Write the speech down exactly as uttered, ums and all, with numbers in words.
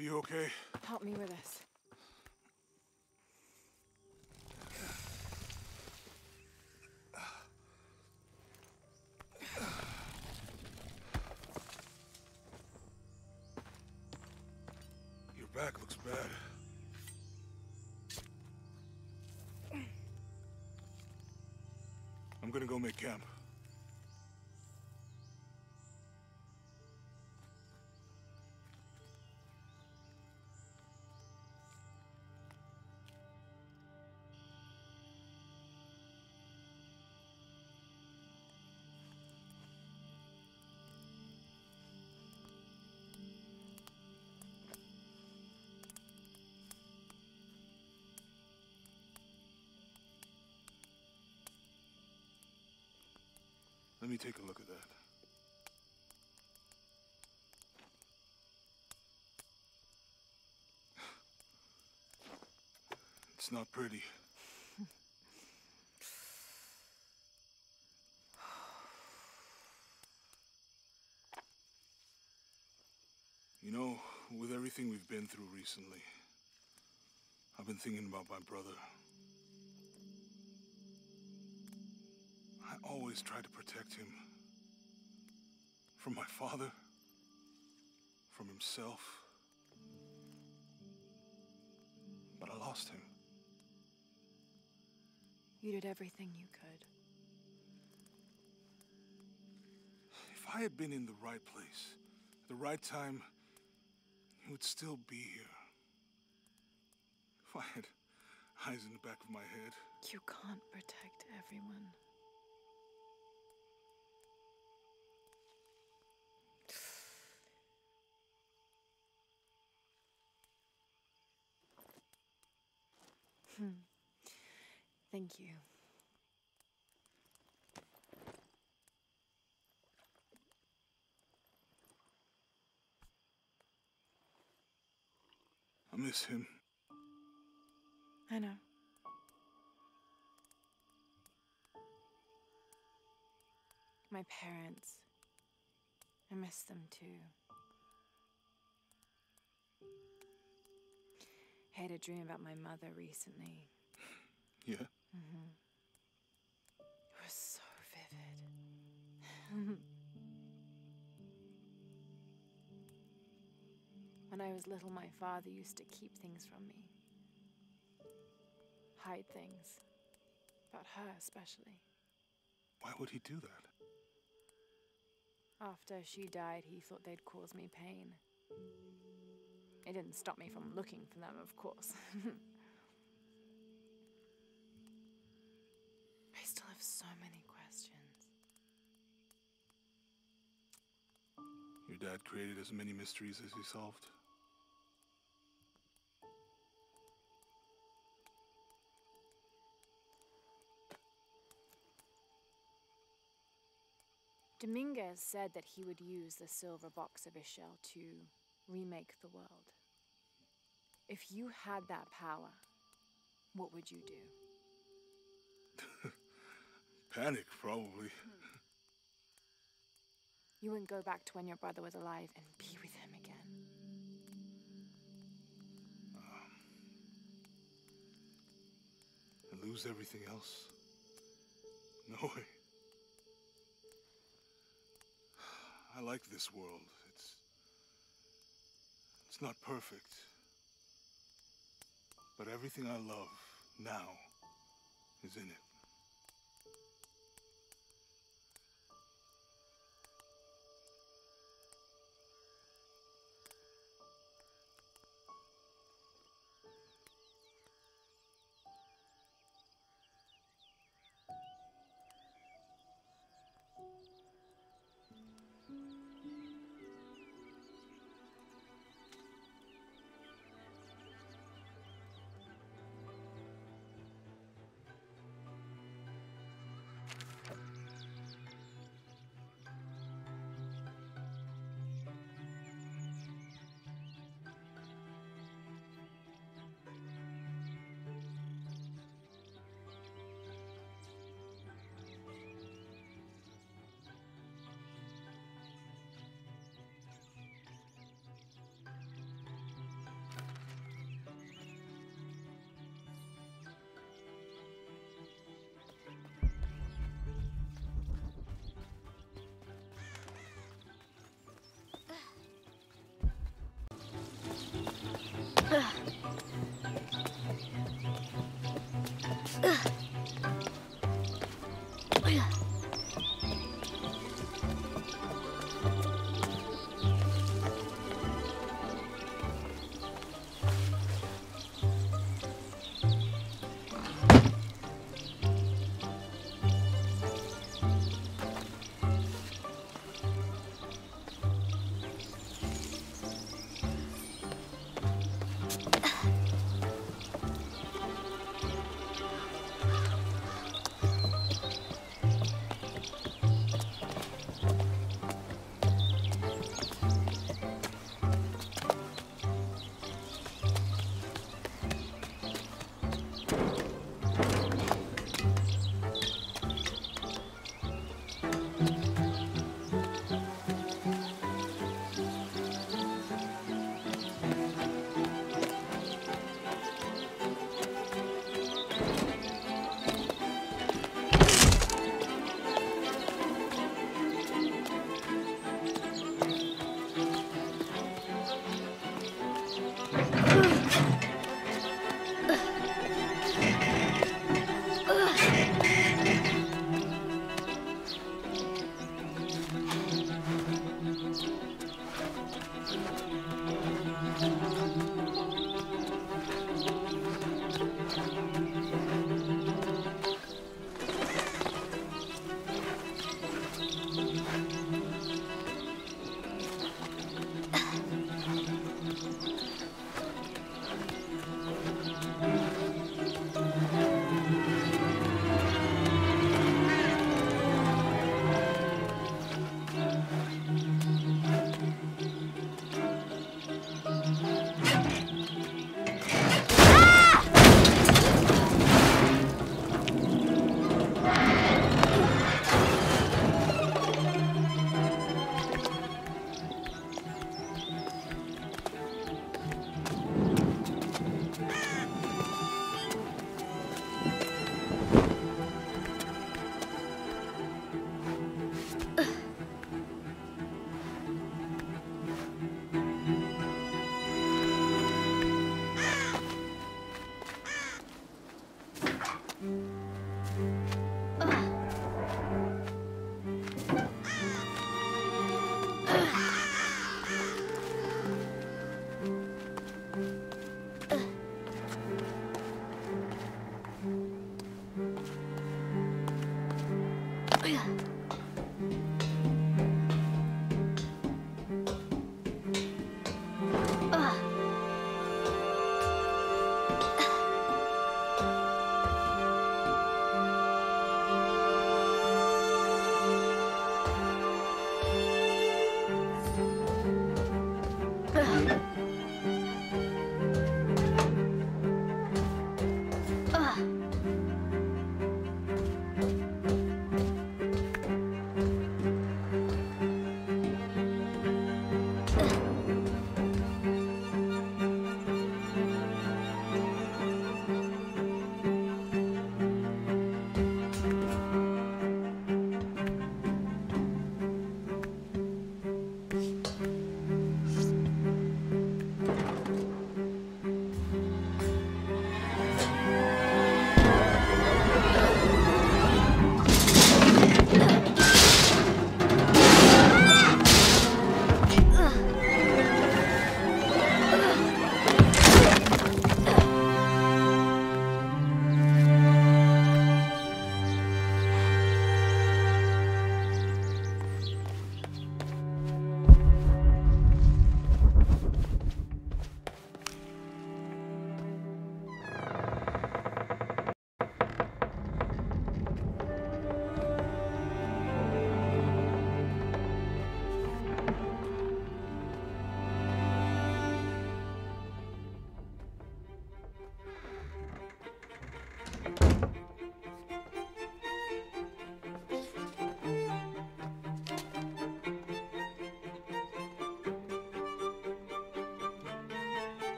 you okay? Help me with this. Your back looks bad. I'm gonna go make camp. Let me take a look at that. It's not pretty. You know, with everything we've been through recently, I've been thinking about my brother. I always tried to protect him. From my father. From himself. But I lost him. You did everything you could. If I had been in the right place, at the right time, he would still be here. If I had eyes in the back of my head. You can't protect everyone. Hmm. Thank you. I miss him. I know. My parents. I miss them too. I had a dream about my mother recently. Yeah? Mm-hmm. It was so vivid. When I was little, my father used to keep things from me. Hide things. About her, especially. Why would he do that? After she died, he thought they'd cause me pain. It didn't stop me from looking for them, of course. I still have so many questions. Your dad created as many mysteries as he solved. Dominguez said that he would use the silver box of his shell to remake the world. If you had that power, what would you do? Panic, probably. Hmm. You wouldn't go back to when your brother was alive and be with him again. Um, and lose everything else? No way. I like this world. It's... It's not perfect. But everything I love now is in it.